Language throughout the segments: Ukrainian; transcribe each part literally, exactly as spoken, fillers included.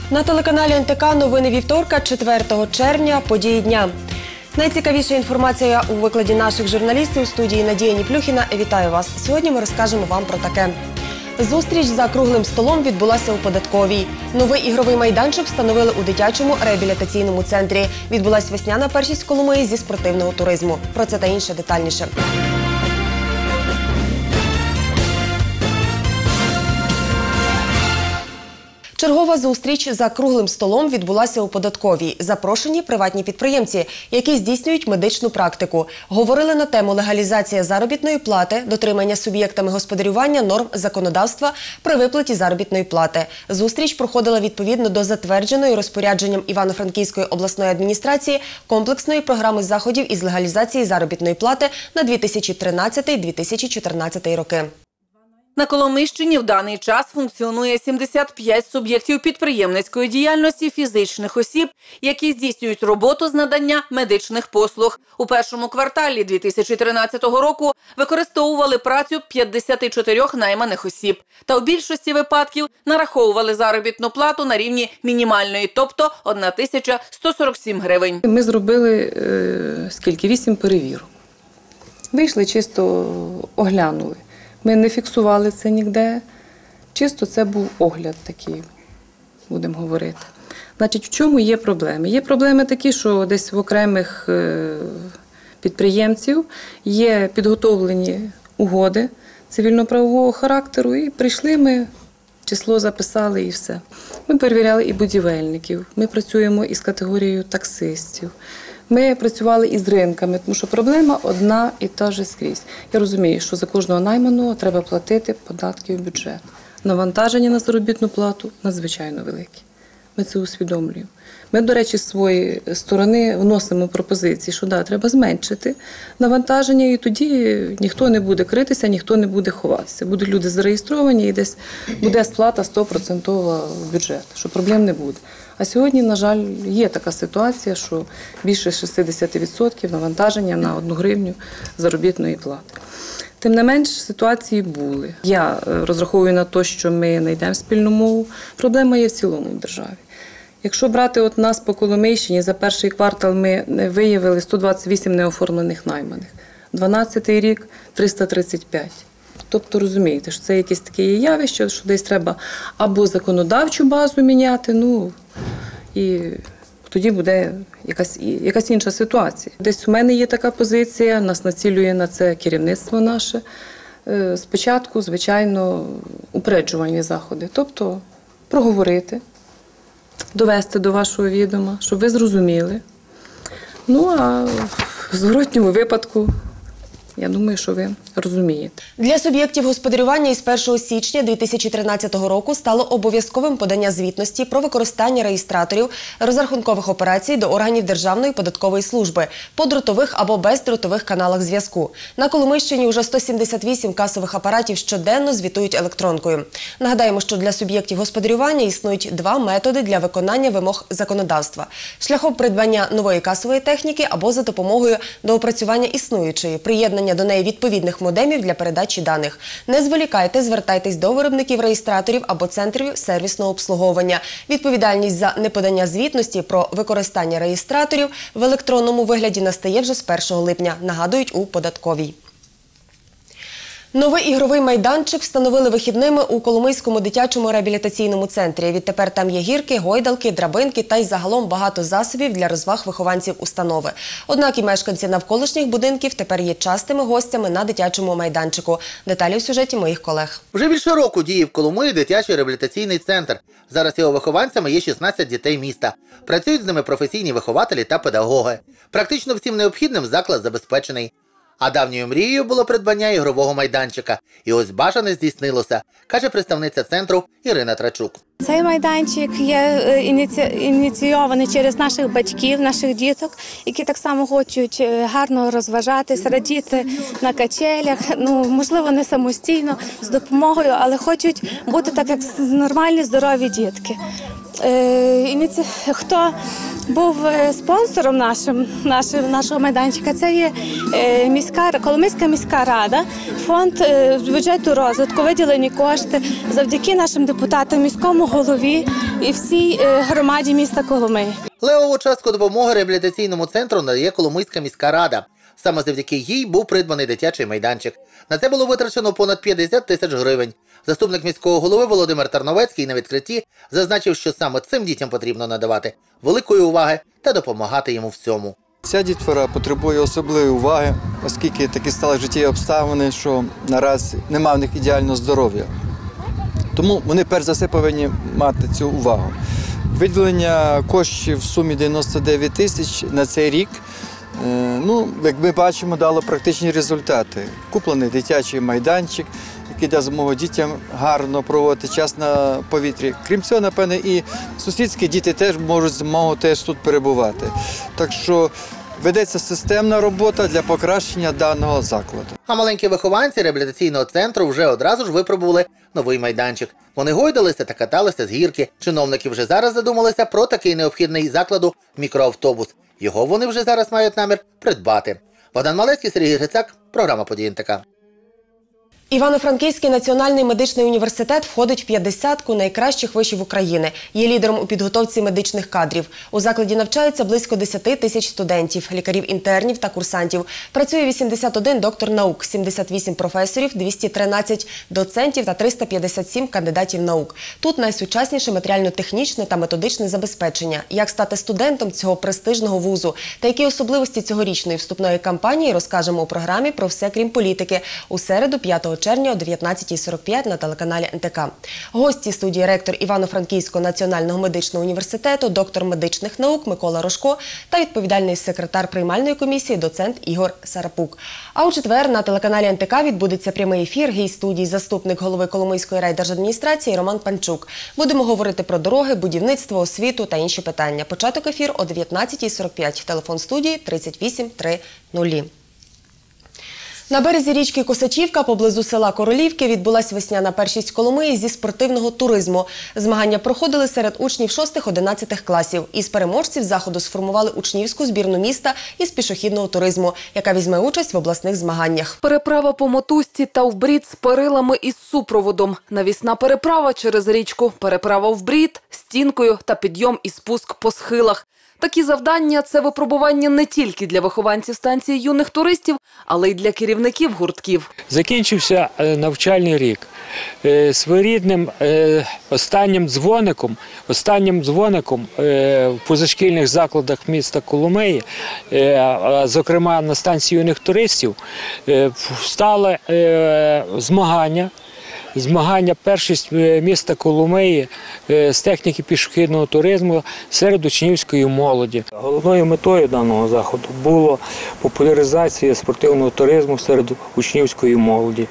На телеканалі ен те ка новини вівторка, четвертого червня, події дня. Найцікавіша інформація у викладі наших журналістів у студії Надія Ніплюхіна. Вітаю вас. Сьогодні ми розкажемо вам про таке. Зустріч за круглим столом відбулася у податковій. Новий ігровий майданчик встановили у дитячому реабілітаційному центрі. Відбулась весняна першість Коломиї зі спортивного туризму. Про це та інше детальніше. Чергова зустріч за круглим столом відбулася у податковій. Запрошені приватні підприємці, які здійснюють медичну практику. Говорили на тему легалізація заробітної плати, дотримання суб'єктами господарювання норм законодавства при виплаті заробітної плати. Зустріч проходила відповідно до затвердженої розпорядженням Івано-Франківської обласної адміністрації комплексної програми заходів із легалізації заробітної плати на дві тисячі тринадцятий - дві тисячі чотирнадцятий роки. На Коломийщині в даний час функціонує сімдесят п'ять суб'єктів підприємницької діяльності фізичних осіб, які здійснюють роботу з надання медичних послуг. У першому кварталі дві тисячі тринадцятого року використовували працю п'ятдесят чотири найманих осіб. Та у більшості випадків нараховували заробітну плату на рівні мінімальної, тобто тисяча сто сорок сім гривень. Ми зробили е, скільки? Вісім перевірок. Вийшли, чисто оглянули. Ми не фіксували це ніде, чисто це був огляд такий, будемо говорити. Значить, в чому є проблеми? Є проблеми такі, що десь в окремих підприємців є підготовлені угоди цивільно-правового характеру, і прийшли ми, число записали і все. Ми перевіряли і будівельників, ми працюємо із категорією таксистів. Ми працювали із ринками, тому що проблема одна і та ж скрізь. Я розумію, що за кожного найманого треба платити податки в бюджет. Навантаження на заробітну плату надзвичайно велике. Ми це усвідомлюємо. Ми, до речі, з своєї сторони вносимо пропозиції, що да, треба зменшити навантаження, і тоді ніхто не буде критися, ніхто не буде ховатися. Будуть люди зареєстровані і десь буде сплата сто відсотків в бюджет, що проблем не буде. А сьогодні, на жаль, є така ситуація, що більше шістдесят відсотків навантаження на одну гривню заробітної плати. Тим не менш, ситуації були. Я розраховую на те, що ми знайдемо спільну мову. Проблема є в цілому в державі. Якщо брати от нас по Коломийщині, за перший квартал ми виявили сто двадцять вісім неоформлених найманих. дванадцятий рік – триста тридцять п'ять. Тобто, розумієте, що це якесь таке явище, що десь треба або законодавчу базу міняти, ну, і тоді буде якась, якась інша ситуація. Десь у мене є така позиція, нас націлює на це керівництво наше. Спочатку, звичайно, упереджувальні заходи, тобто проговорити, довести до вашого відома, щоб ви зрозуміли. Ну, а в зворотньому випадку, я думаю, що ви розумієте. Для суб'єктів господарювання із першого січня дві тисячі тринадцятого року стало обов'язковим подання звітності про використання реєстраторів розрахункових операцій до органів Державної податкової служби по дротових або бездротових каналах зв'язку. На Коломийщині вже сто сімдесят вісім касових апаратів щоденно звітують електронкою. Нагадаємо, що для суб'єктів господарювання існують два методи для виконання вимог законодавства – шляхом придбання нової касової техніки або за допомогою доопрацювання існуючої, приєднання до неї відповідних модемів для передачі даних. Не зволікайте, звертайтесь до виробників реєстраторів або центрів сервісного обслуговування. Відповідальність за неподання звітності про використання реєстраторів в електронному вигляді настає вже з першого липня, нагадують у податковій. Новий ігровий майданчик встановили вихідними у Коломийському дитячому реабілітаційному центрі. Відтепер там є гірки, гойдалки, драбинки та й загалом багато засобів для розваг вихованців установи. Однак і мешканці навколишніх будинків тепер є частими гостями на дитячому майданчику. Деталі в сюжеті моїх колег. Вже більше року діє в Коломиї дитячий реабілітаційний центр. Зараз його вихованцями є шістнадцять дітей міста. Працюють з ними професійні вихователі та педагоги. Практично всім необхідним заклад забезпечений. А давньою мрією було придбання ігрового майданчика. І ось бажане здійснилося, каже представниця центру Ірина Трачук. Цей майданчик є ініційований через наших батьків, наших діток, які так само хочуть гарно розважатись, радіти на качелях, ну, можливо, не самостійно, з допомогою, але хочуть бути так, як нормальні, здорові дітки. Хто був спонсором нашим, нашим, нашого майданчика, це є міська, Коломийська міська рада, фонд бюджету розвитку, виділені кошти завдяки нашим депутатам, міському голові і всій е, громаді міста Коломиї. Левову частку допомоги реабілітаційному центру надає Коломийська міська рада. Саме завдяки їй був придбаний дитячий майданчик. На це було витрачено понад п'ятдесят тисяч гривень. Заступник міського голови Володимир Тарновецький на відкритті зазначив, що саме цим дітям потрібно надавати великої уваги та допомагати йому всьому. Ця дітвора потребує особливої уваги, оскільки такі стали життєві обставини, що наразі немає в них ідеального здоров'я. Тому вони перш за все повинні мати цю увагу. Виділення коштів в сумі дев'яносто дев'ять тисяч на цей рік, ну, як ми бачимо, дало практичні результати. Куплений дитячий майданчик, який дає змогу дітям гарно проводити час на повітрі. Крім цього, напевне, і сусідські діти теж можуть змогу теж тут перебувати. Так що ведеться системна робота для покращення даного закладу. А маленькі вихованці реабілітаційного центру вже одразу ж випробували новий майданчик. Вони гойдалися та каталися з гірки. Чиновники вже зараз задумалися про такий необхідний закладу мікроавтобус. Його вони вже зараз мають намір придбати. Богдан Малецький, Сергій Грицак, програма «Події ен те ка». Івано-Франківський національний медичний університет входить в п'ятдесятку найкращих вишів України. Є лідером у підготовці медичних кадрів. У закладі навчаються близько десяти тисяч студентів, лікарів-інтернів та курсантів. Працює вісімдесят один доктор наук, сімдесят вісім професорів, двісті тринадцять доцентів та триста п'ятдесят сім кандидатів наук. Тут найсучасніше матеріально-технічне та методичне забезпечення. Як стати студентом цього престижного вузу та які особливості цьогорічної вступної кампанії, розкажемо у програмі «Про все, крім політики» у середу, п'ятого червня о дев'ятнадцятій сорок п'ять на телеканалі ен те ка. Гості студії ректор Івано-Франківського національного медичного університету, доктор медичних наук Микола Рожко та відповідальний секретар приймальної комісії доцент Ігор Сарапук. А у четвер на телеканалі ен те ка відбудеться прямий ефір. Гість студії заступник голови Коломийської райдержадміністрації Роман Панчук. Будемо говорити про дороги, будівництво, освіту та інші питання. Початок ефір о дев'ятнадцятій сорок п'ять. Телефон студії тридцять вісім тридцять. На березі річки Косачівка, поблизу села Королівки, відбулась весняна першість Коломиї зі спортивного туризму. Змагання проходили серед учнів шостих-одинадцятих класів. Із переможців заходу сформували учнівську збірну міста із пішохідного туризму, яка візьме участь в обласних змаганнях. Переправа по мотузці та в брід з перилами із супроводом. Навісна переправа через річку, переправа в брід, стінкою та підйом і спуск по схилах. Такі завдання – це випробування не тільки для вихованців станції юних туристів, але й для керівників гуртків. Закінчився навчальний рік. Своєрідним останнім дзвоником, останнім дзвоником в позашкільних закладах міста Коломиї, зокрема на станції юних туристів, стали змагання. Змагання першість міста Коломиї з техніки пішохідного туризму серед учнівської молоді. Головною метою даного заходу було популяризація спортивного туризму серед учнівської молоді,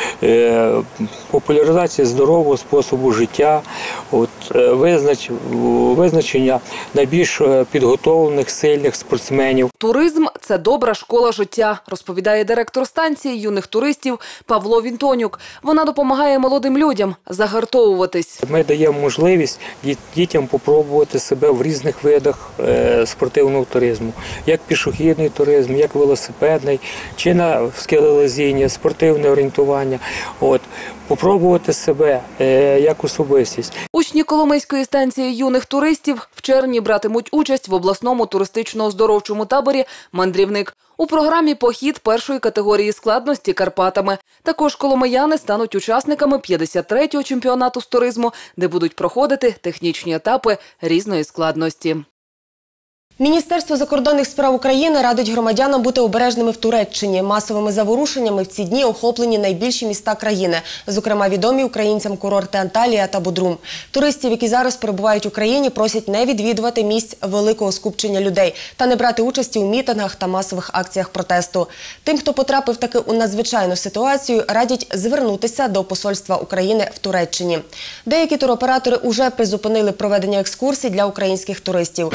популяризація здорового способу життя, от, визнач, визначення найбільш підготовлених, сильних спортсменів. Туризм – це добра школа життя, розповідає директор станції юних туристів Павло Вінтонюк. Вона допомагає молодим людям загартовуватись. Ми даємо можливість дітям попробувати себе в різних видах спортивного туризму. Як пішохідний туризм, як велосипедний, чи на скелелазіння, спортивне орієнтування. От. Попробувати себе як особистість. Учні Коломийської станції юних туристів в червні братимуть участь в обласному туристично-оздоровчому таборі «Мандрівник». У програмі «Похід першої категорії складності Карпатами». Також коломияни стануть учасниками п'ятдесят третього чемпіонату з туризму, де будуть проходити технічні етапи різної складності. Міністерство закордонних справ України радить громадянам бути обережними в Туреччині. Масовими заворушеннями в ці дні охоплені найбільші міста країни, зокрема відомі українцям курорти Анталія та Бодрум. Туристів, які зараз перебувають в Україні, просять не відвідувати місць великого скупчення людей та не брати участі у мітингах та масових акціях протесту. Тим, хто потрапив таки у надзвичайну ситуацію, радять звернутися до посольства України в Туреччині. Деякі туроператори уже призупинили проведення екскурсій для українських туристів.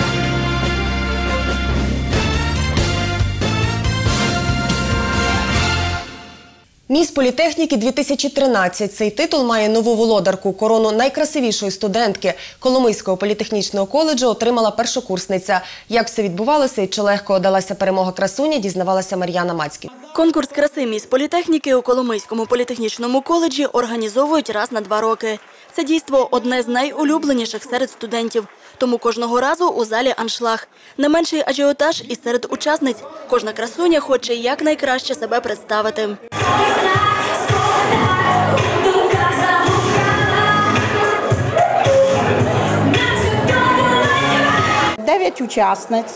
Міс політехніки дві тисячі тринадцять. Цей титул має нову володарку. Корону найкрасивішої студентки Коломийського політехнічного коледжу отримала першокурсниця. Як все відбувалося і чи легко далася перемога красуні, дізнавалася Мар'яна Мацьків. Конкурс краси міс політехніки у Коломийському політехнічному коледжі організовують раз на два роки. Це дійство – одне з найулюбленіших серед студентів. Тому кожного разу у залі аншлаг. Не менший ажіотаж і серед учасниць. Кожна красуня хоче якнайкраще себе представити. Дев'ять учасниць.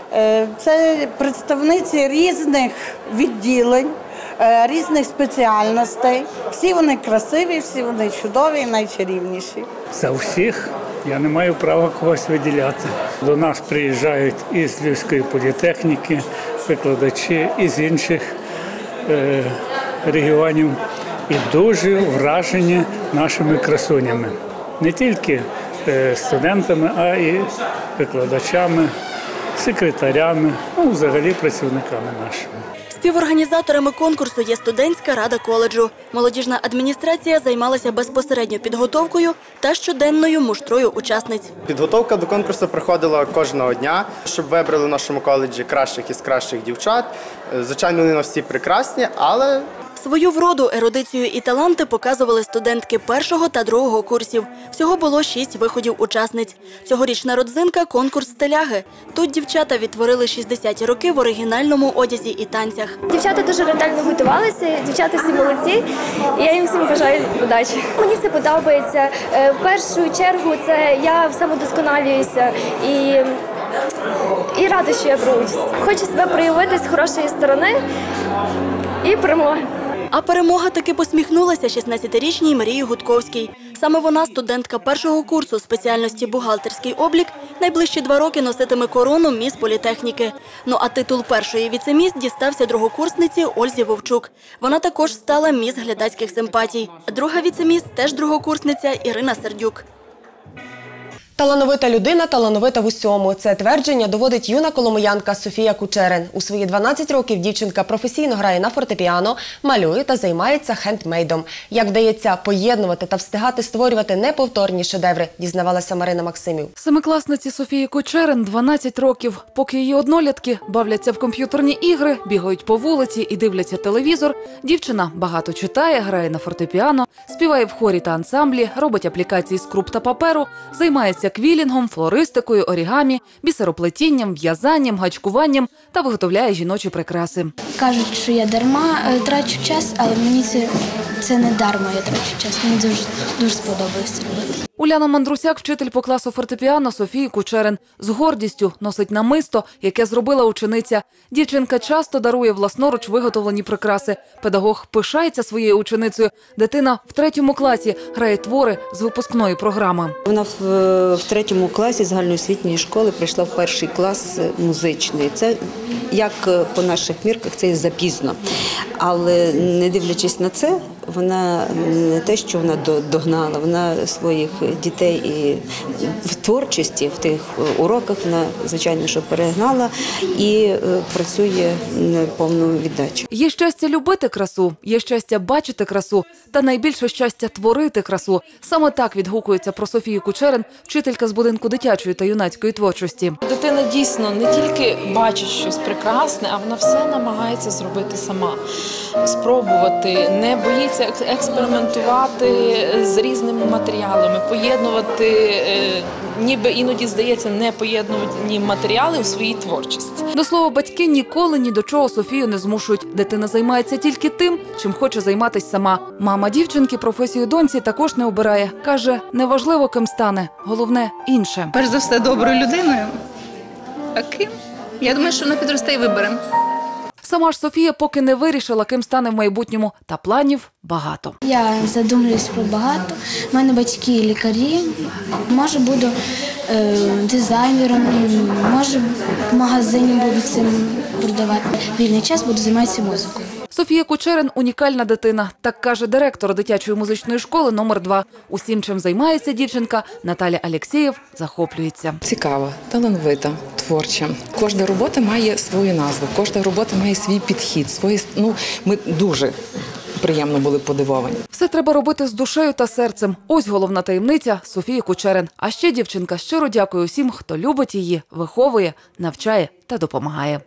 Це представниці різних відділень, різних спеціальностей. Всі вони красиві, всі вони чудові і найчарівніші. За всіх я не маю права когось виділяти. До нас приїжджають із Львівської політехніки, викладачі із інших е, регіонів і дуже вражені нашими красунями. Не тільки е, студентами, а й викладачами, секретарями, ну, взагалі працівниками нашими. Співорганізаторами конкурсу є студентська рада коледжу. Молодіжна адміністрація займалася безпосередньо підготовкою та щоденною муштрою учасниць. Підготовка до конкурсу проходила кожного дня, щоб вибрали в нашому коледжі кращих із кращих дівчат. Звичайно, вони всі прекрасні, але... Свою вроду, ерудицію і таланти показували студентки першого та другого курсів. Всього було шість виходів учасниць. Цьогорічна родзинка – конкурс стиляги. Тут дівчата відтворили шістдесяті роки в оригінальному одязі і танцях. Дівчата дуже ретельно готувалися, дівчата всі молодці, і я їм всім бажаю удачі. Мені це подобається. В першу чергу це я самодосконалююся і, і рада, що я беру участь. Хочу себе проявити з хорошої сторони і перемоги. А перемога таки посміхнулася шістнадцятирічній Марії Гудковській. Саме вона, студентка першого курсу спеціальності «Бухгалтерський облік», найближчі два роки носитиме корону міс політехніки. Ну а титул першої віцеміс дістався другокурсниці Ользі Вовчук. Вона також стала міс глядацьких симпатій. Друга віцеміс – теж другокурсниця Ірина Сердюк. Талановита людина талановита в усьому. Це твердження доводить юна коломиянка Софія Кучерен. У свої дванадцять років дівчинка професійно грає на фортепіано, малює та займається хендмейдом. Як вдається поєднувати та встигати створювати неповторні шедеври, дізнавалася Марина Максимів. Семикласниці Софії Кучерен дванадцять років. Поки її однолітки бавляться в комп'ютерні ігри, бігають по вулиці і дивляться телевізор, дівчина багато читає, грає на фортепіано, співає в хорі та ансамблі, робить аплікації з круп та паперу, займається квілінгом, флористикою, орігамі, бісероплетінням, в'язанням, гачкуванням та виготовляє жіночі прикраси. Кажуть, що я дарма трачу час, але мені це, це не дарма я трачу час. Мені дуже, дуже сподобалось робити. Уляна Мандрусяк, вчитель по класу фортепіано Софії Кучерен, з гордістю носить намисто, яке зробила учениця. Дівчинка часто дарує власноруч виготовлені прикраси. Педагог пишається своєю ученицею. Дитина в третьому класі грає твори з випускної програми. Вона в, в третьому класі загальноосвітньої школи прийшла в перший клас музичний. Це, як по наших мірках, це і запізно. Але не дивлячись на це, вона не те, що вона догнала, вона своїх дітей і в творчості, в тих уроках вона, звичайно, що перегнала і працює повну віддачу. Є щастя любити красу, є щастя бачити красу, та найбільше щастя творити красу. Саме так відгукується про Софію Кучерен, вчителька з будинку дитячої та юнацької творчості. Дитина дійсно не тільки бачить щось прекрасне, а вона все намагається зробити сама. Спробувати, не боїться експериментувати з різними матеріалами, поєднувати, ніби іноді, здається, непоєднувані матеріали у своїй творчості. До слова, батьки ніколи ні до чого Софію не змушують. Дитина займається тільки тим, чим хоче займатися сама. Мама дівчинки професію доньці також не обирає. Каже, неважливо, ким стане, головне – інше. Перш за все, доброю людиною. А ким? Я думаю, що вона підросте і вибере. Сама ж Софія поки не вирішила, ким стане в майбутньому, та планів багато. Я задумуюсь про багато. У мене батьки лікарі. Може, буду е, дизайнером, може, в магазині буду цим продавати. Вільний час буду займатися музикою. Софія Кучерен – унікальна дитина, так каже директор дитячої музичної школи номер два. Усім, чим займається дівчинка, Наталя Алєксєєв захоплюється. Цікава, талановита, творча. Кожна робота має свою назву, кожна робота має свій підхід. Свої, ну, ми дуже приємно були подивовані. Все треба робити з душею та серцем. Ось головна таємниця Софії Кучерен. А ще дівчинка щиро дякує усім, хто любить її, виховує, навчає та допомагає.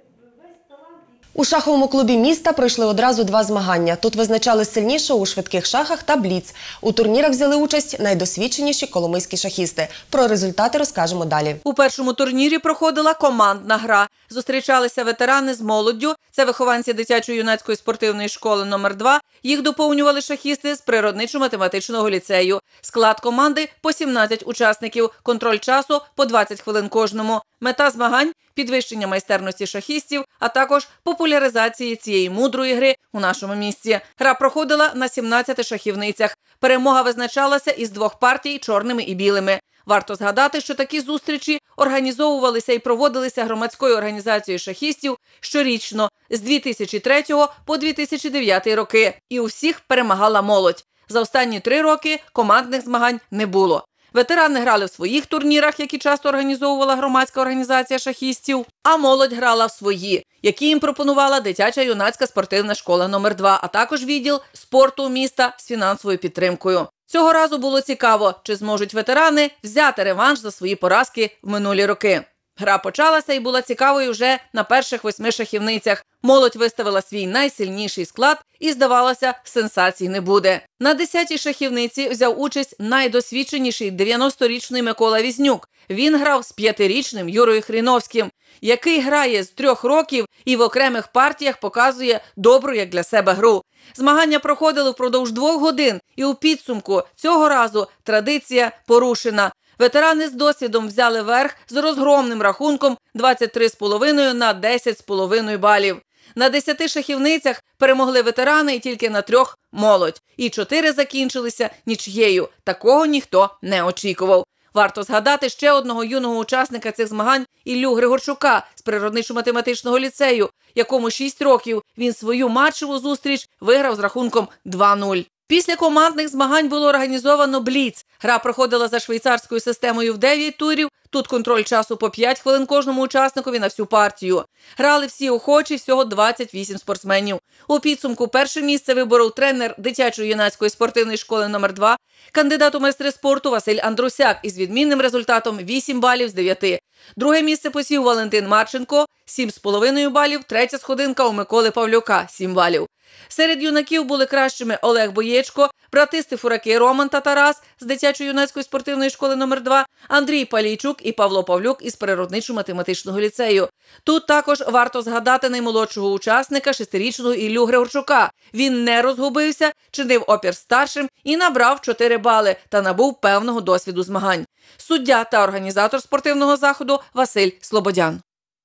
У шаховому клубі міста пройшли одразу два змагання. Тут визначали сильнішого у швидких шахах та бліц. У турнірах взяли участь найдосвідченіші коломийські шахісти. Про результати розкажемо далі. У першому турнірі проходила командна гра. Зустрічалися ветерани з молоддю. Це вихованці дитячо-юнацької спортивної школи номер два. Їх доповнювали шахісти з природничо-математичного ліцею. Склад команди – по сімнадцять учасників. Контроль часу – по двадцять хвилин кожному. Мета змагань – підвищення майстерності шахістів, а також популяризації цієї мудрої гри у нашому місті. Гра проходила на сімнадцяти шахівницях. Перемога визначалася із двох партій – чорними і білими. Варто згадати, що такі зустрічі організовувалися і проводилися громадською організацією шахістів щорічно з дві тисячі третього по дві тисячі дев'ятий роки. І у всіх перемагала молодь. За останні три роки командних змагань не було. Ветерани грали в своїх турнірах, які часто організовувала громадська організація шахістів, а молодь грала в свої, які їм пропонувала дитяча юнацька спортивна школа номер два, а також відділ спорту міста з фінансовою підтримкою. Цього разу було цікаво, чи зможуть ветерани взяти реванш за свої поразки в минулі роки. Гра почалася і була цікавою вже на перших восьми шахівницях. Молодь виставила свій найсильніший склад і, здавалося, сенсацій не буде. На десятій шахівниці взяв участь найдосвідченіший дев'яносторічний Микола Візнюк. Він грав з п'ятирічним Юрою Хріновським, який грає з трьох років і в окремих партіях показує добру, як для себе, гру. Змагання проходили впродовж двох годин, і у підсумку цього разу традиція порушена. Ветерани з досвідом взяли верх з розгромним рахунком двадцять три з половиною на десять з половиною балів. На десяти шахівницях перемогли ветерани і тільки на трьох – молодь. І чотири закінчилися нічиєю. Такого ніхто не очікував. Варто згадати ще одного юного учасника цих змагань – Іллю Григорчука з природничо-математичного ліцею, якому шість років він свою матчеву зустріч виграв з рахунком два нуль. Після командних змагань було організовано бліц. Гра проходила за швейцарською системою в дев'ять турів. Тут контроль часу по п'ять хвилин кожному учасникові на всю партію. Грали всі охочі, всього двадцять вісім спортсменів. У підсумку перше місце виборов тренер дитячої юнацької спортивної школи номер два, кандидат у майстри спорту Василь Андрусяк із відмінним результатом вісім балів з дев'яти. Друге місце посів Валентин Марченко – сім з половиною балів, третя сходинка у Миколи Павлюка – сім балів. Серед юнаків були кращими Олег Боєчко, брати Стефураки Роман та Тарас з дитячо-юнацької спортивної школи номер два, Андрій Палійчук і Павло Павлюк із природничо-математичного ліцею. Тут також варто згадати наймолодшого учасника, шестирічного Іллю Григорчука. Він не розгубився, чинив опір старшим і набрав чотири бали та набув певного досвіду змагань. Суддя та організатор спортивного заходу Василь Слободян.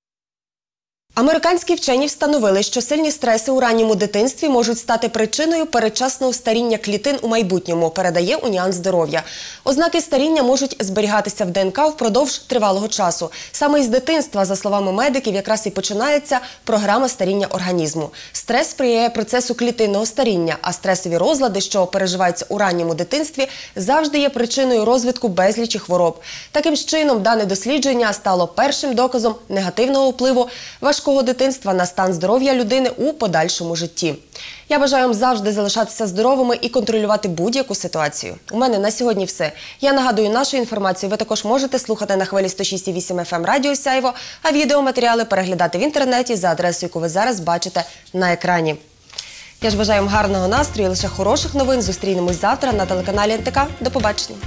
Американські вчені встановили, що сильні стреси у ранньому дитинстві можуть стати причиною передчасного старіння клітин у майбутньому, передає Уніан здоров'я. Ознаки старіння можуть зберігатися в ДНК впродовж тривалого часу. Саме із дитинства, за словами медиків, якраз і починається програма старіння організму. Стрес сприяє процесу клітинного старіння, а стресові розлади, що переживаються у ранньому дитинстві, завжди є причиною розвитку безлічі хвороб. Таким чином, дане дослідження стало першим доказом негативного впливу важкого дитинства на стан здоров'я людини у подальшому житті. Я бажаю вам завжди залишатися здоровими і контролювати будь-яку ситуацію. У мене на сьогодні все. Я нагадую, нашу інформацію ви також можете слухати на хвилі сто шість і вісім еф ем Радіо Сяйво, а відеоматеріали переглядати в інтернеті за адресою, яку ви зараз бачите на екрані. Я ж бажаю вам гарного настрою, лише хороших новин. Зустрінемось завтра на телеканалі ен те ка. До побачення.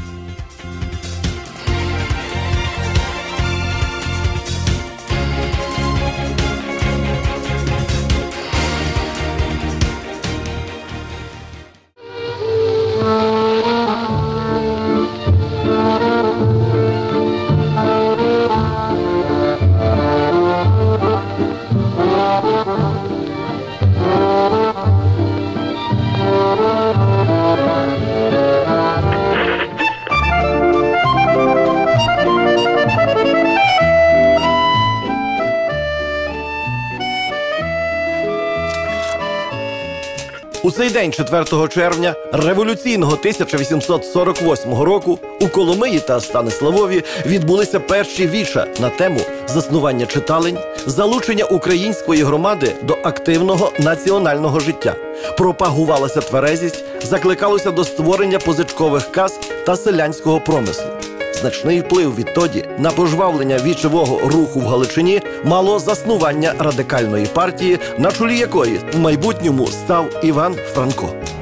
У цей день, четвертого червня революційного тисяча вісімсот сорок восьмого року, у Коломиї та Станиславові відбулися перші віча на тему заснування читалень, залучення української громади до активного національного життя. Пропагувалася тверезість, закликалося до створення позичкових кас та селянського промислу. Значний вплив відтоді на пожвавлення вічового руху в Галичині мало заснування радикальної партії, на чолі якої в майбутньому став Іван Франко.